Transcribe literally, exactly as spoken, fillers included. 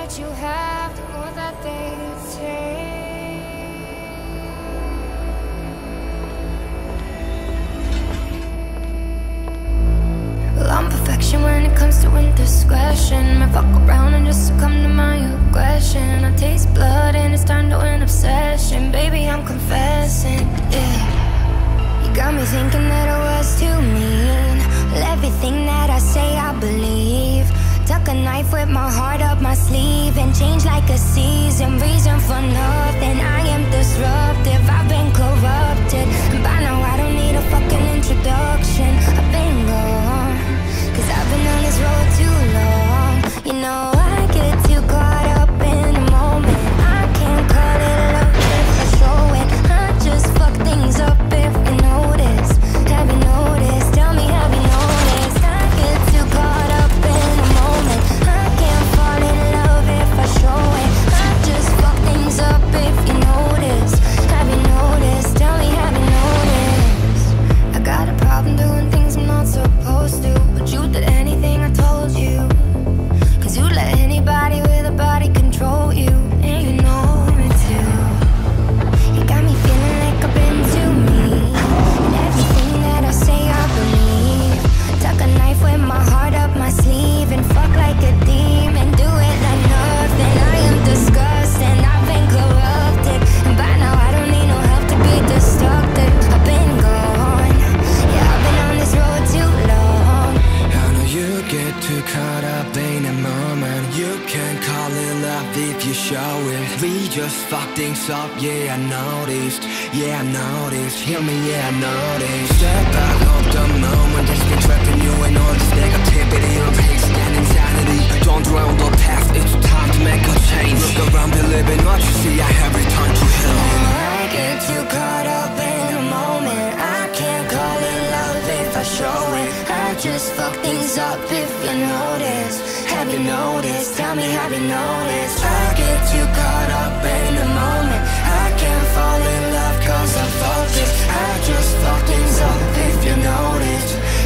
that you have, the more that they take. Well, I'm perfection when it comes to indiscretion. I fuck around and just succumb to my aggression. I taste blood and it's turned to an obsession. Baby, I'm confessing, yeah. You got me thinking that I was too mean. Well, everything that I say I believe. Tuck a knife with my heart up my sleeve and change like a season. Reason for nothing, I am disruptive. I've been corrupted, and by now I don't need a fucking introduction. I've been gone, cause I've been on this road too long. You know I get too caught up in the moment. I can't call it love if I show it. I just fuck things up if you notice. Have you noticed? Tell me, have you noticed? I get too caught up in the moment. I can't fall in love if I show it. I just fuck things up if you notice. Have you noticed? Tell me, have you noticed? I got a problem doing things I'm not supposed to, but you did anything I told you. Cause you let anybody with a body control you, and you know me too. You got me feeling like I've been too mean, and everything that I say I believe. Tuck a knife with my heart up my sleeve and fuck like a demon. Do it like nothing. I am disgusting. I've been corrupted, and by now I don't need no help to be destructive. I've been gone. Yeah, I've been on this road too long. I know you get too caught up in a moment. You can call it love if you show it. We just fuck things up, yeah I noticed. Yeah I noticed, hear me, yeah I noticed. Step out of the moment that's been trapping you in all this negativity of hate and insanity. Don't dwell on the past, it's time to make a change. Look around, believe in what you see, I have returned to hell. I get too caught up in the moment. I can't call it love if I show it. I just fuck things up if you notice. Have you noticed? Tell me, have you noticed? I get too caught up in the moment. I can't fall in love cause I'm focused. I just fuck things up if you notice.